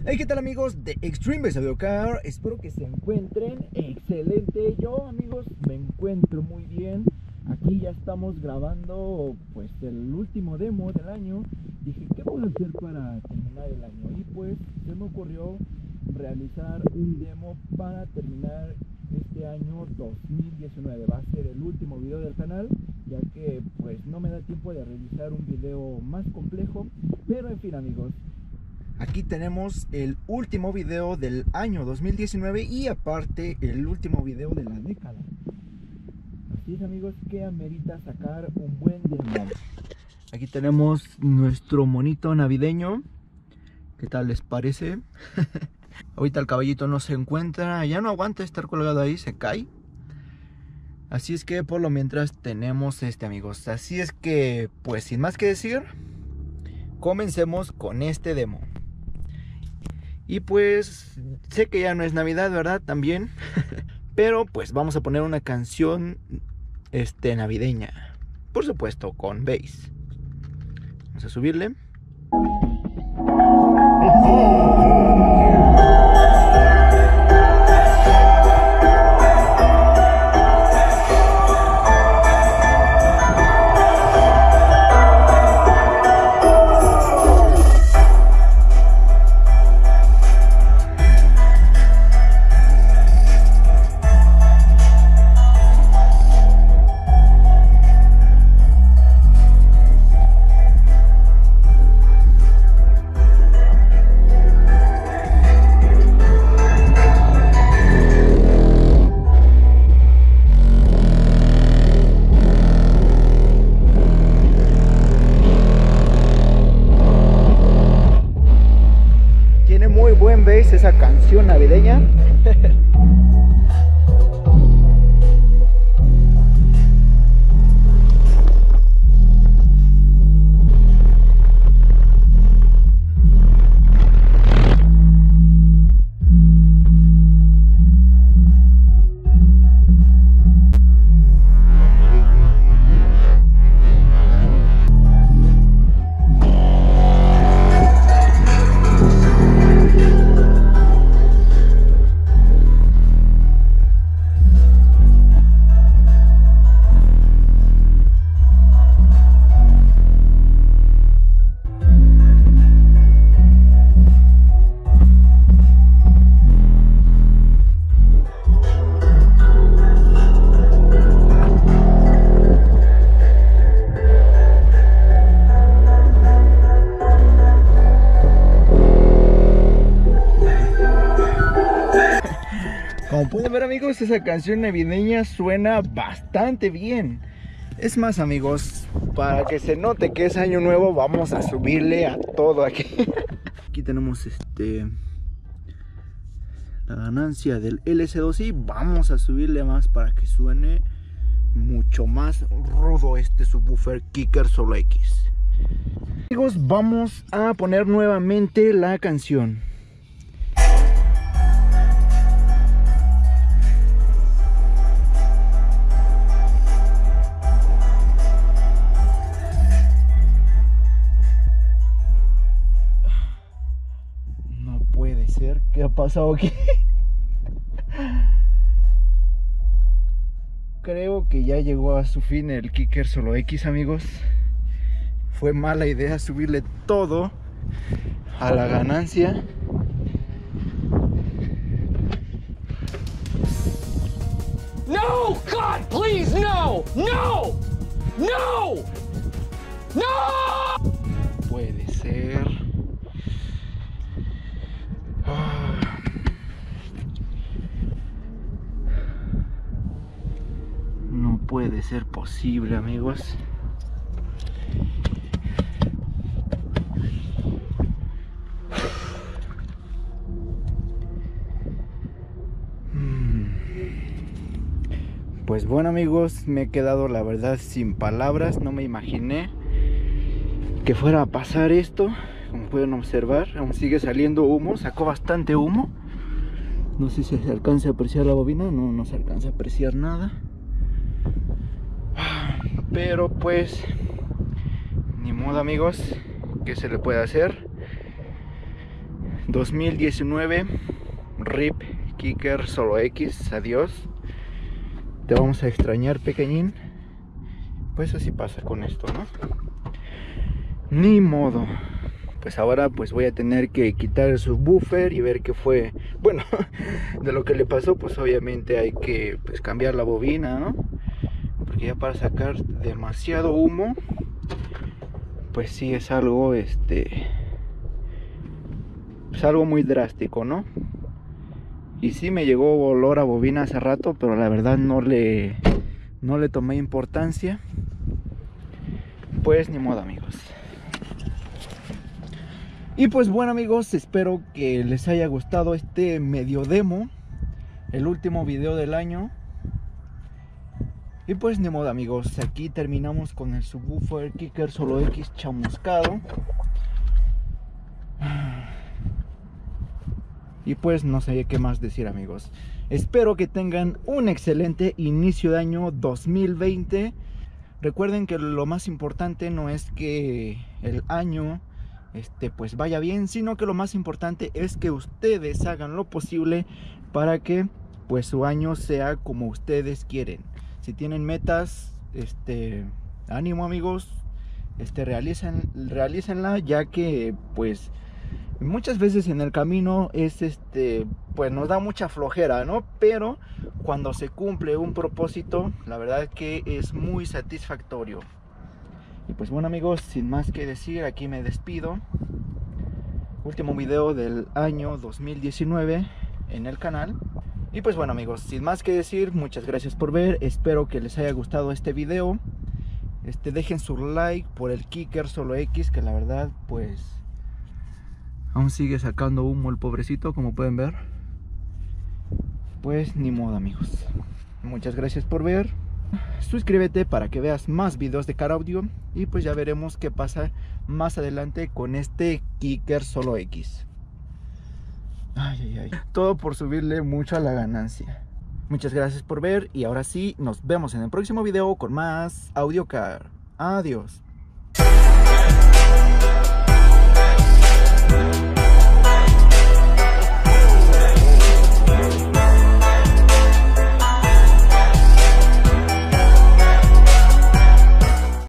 Hey, ¿qué tal amigos de Extreme Base Audio Car? Espero que se encuentren excelente. Yo, amigos, me encuentro muy bien. Aquí ya estamos grabando pues el último demo del año. Dije, ¿qué puedo hacer para terminar el año? Y pues se me ocurrió realizar un demo para terminar este año 2019. Va a ser el último video del canal, ya que pues no me da tiempo de realizar un video más complejo. Pero en fin, amigos, aquí tenemos el último video del año 2019 y aparte el último video de la década. Así es, amigos, que amerita sacar un buen demo. Aquí tenemos nuestro monito navideño. ¿Qué tal les parece? Ahorita el caballito no se encuentra, ya no aguanta estar colgado ahí, se cae. Así es que por lo mientras tenemos amigos. Así es que pues sin más que decir, comencemos con este demo. Y pues sé que ya no es Navidad, ¿verdad? También. Pero pues vamos a poner una canción navideña. Por supuesto, con bass. Vamos a subirle. Tiene muy buen bass esa canción navideña. Como pueden ver, amigos, esa canción navideña suena bastante bien. Es más, amigos, para que se note que es año nuevo, vamos a subirle a todo aquí. Aquí tenemos la ganancia del LS2 y vamos a subirle más para que suene mucho más rudo subwoofer Kicker Solo X. Amigos, vamos a poner nuevamente la canción. ¿Qué ha pasado aquí? Creo que ya llegó a su fin el Kicker Solo X, amigos. Fue mala idea subirle todo a la ganancia. No! God, please, no! No! No! No! Puede ser. No puede ser posible, amigos. Pues bueno, amigos, me he quedado la verdad sin palabras. No me imaginé que fuera a pasar esto. Como pueden observar, aún sigue saliendo humo. Sacó bastante humo. No sé si se alcanza a apreciar la bobina. No se alcanza a apreciar nada. Pero pues ni modo, amigos. ¿Qué se le puede hacer? 2019, RIP Kicker Solo X, adiós. Te vamos a extrañar, pequeñín. Pues así pasa con esto, ¿no? Ni modo. Pues ahora pues voy a tener que quitar el subwoofer y ver qué fue. Bueno, de lo que le pasó, pues obviamente hay que pues cambiar la bobina, ¿no? Porque ya para sacar demasiado humo, pues sí es algo es algo muy drástico, ¿no? Y sí me llegó olor a bobina hace rato, pero la verdad no le tomé importancia. Pues ni modo, amigos. Y pues bueno, amigos, espero que les haya gustado este medio demo, el último video del año. Y pues ni modo, amigos, aquí terminamos con el subwoofer Kicker Solo X chamuscado. Y pues no sé qué más decir, amigos. Espero que tengan un excelente inicio de año 2020. Recuerden que lo más importante no es que el año pues vaya bien, sino que lo más importante es que ustedes hagan lo posible para que pues su año sea como ustedes quieren. Si tienen metas, ánimo, amigos, realícenla, ya que pues muchas veces en el camino pues nos da mucha flojera, ¿no? Pero cuando se cumple un propósito, la verdad que es muy satisfactorio. Y pues bueno, amigos, sin más que decir, aquí me despido. Último video del año 2019 en el canal. Y pues bueno, amigos, sin más que decir, muchas gracias por ver. Espero que les haya gustado este video. Dejen su like por el Kicker Solo X, que la verdad pues aún sigue sacando humo el pobrecito, como pueden ver. Pues ni modo, amigos. Muchas gracias por ver. Suscríbete para que veas más videos de Car Audio. Y pues ya veremos qué pasa más adelante con este Kicker Solo X. Todo por subirle mucho a la ganancia. Muchas gracias por ver. Y ahora sí, nos vemos en el próximo video con más Audio Car. Adiós.